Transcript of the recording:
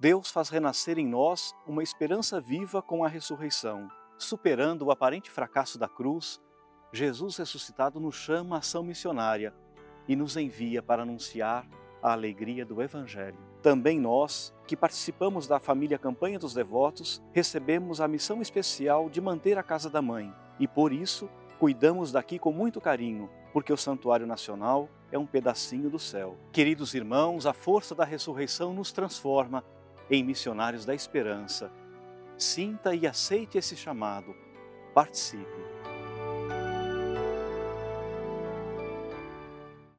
Deus faz renascer em nós uma esperança viva com a ressurreição. Superando o aparente fracasso da cruz, Jesus ressuscitado nos chama à ação missionária e nos envia para anunciar a alegria do Evangelho. Também nós, que participamos da família Campanha dos Devotos, recebemos a missão especial de manter a Casa da Mãe e, por isso, cuidamos daqui com muito carinho, porque o Santuário Nacional é um pedacinho do céu. Queridos irmãos, a força da ressurreição nos transforma em missionários da esperança. Sinta e aceite esse chamado. Participe.